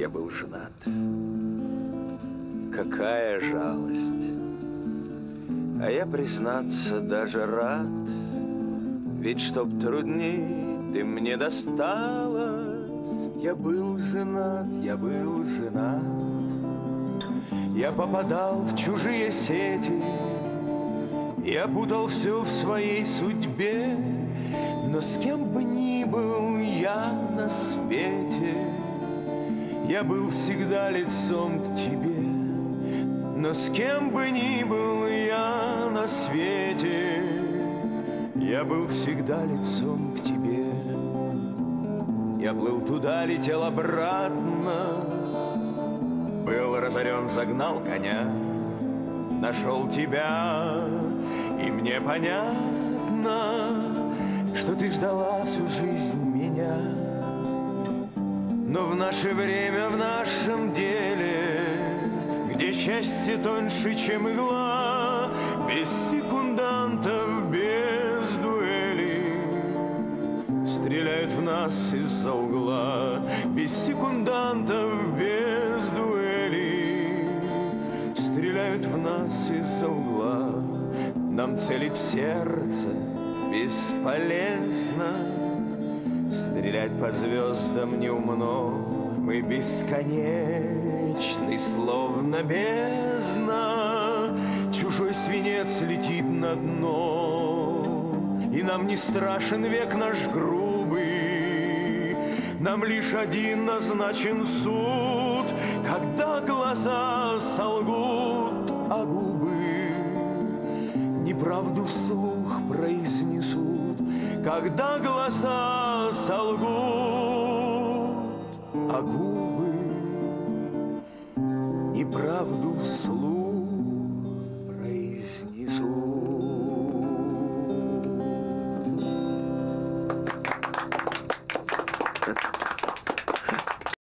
я был женат. Какая жалость! А я, признаться, даже рад, ведь чтоб трудней ты мне досталась, я был женат, я был женат. Я попадал в чужие сети, я путал все в своей судьбе, но с кем бы ни был я на свете, я был всегда лицом к тебе. Но с кем бы ни был я на свете, я был всегда лицом к тебе. Я плыл туда, летел обратно, был разорен, загнал коня, нашел тебя, и мне понятно, что ты ждала всю жизнь меня. Но в наше время, в нашем деле, где счастье тоньше, чем игла, без секундантов, без дуэли, стреляют в нас из-за угла. Без секундантов, без дуэли, стреляют в нас из-за угла. Нам целить в сердце бесполезно, стрелять по звездам неумно. Мы бесконечны, словно бездна, чужой свинец летит на дно. И нам не страшен век наш грубый, нам лишь один назначен суд, когда глаза солгут, а губы неправду вслух произнесут. Когда глаза солгут, а губы неправду вслух произнесут.